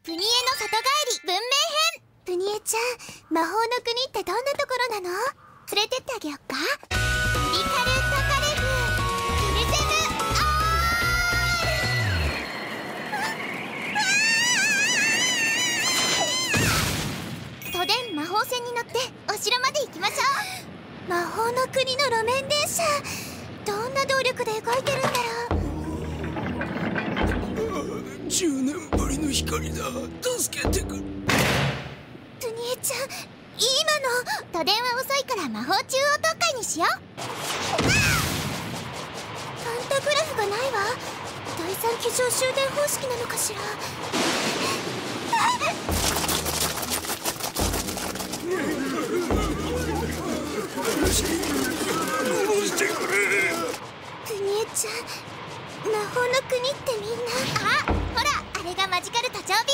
プニエの里帰り文明編。プニエちゃん、魔法の国ってどんなところなの？連れてってあげよっか。リカルタカレフクルゼム都電魔法船に乗ってお城まで行きましょう。魔法の国の路面電車、どんな動力で動いてるんだろう。 10年ぶりの光だ。助けてくれ。 プニエちゃん、今の都電は遅いから魔法中央特会にしよう。パンタグラフがないわ。第三機上終電方式なのかしら。 どうしてくれ。 プニエちゃん、魔法の国ってみんな、あ、ほら、あれがマジカル多丁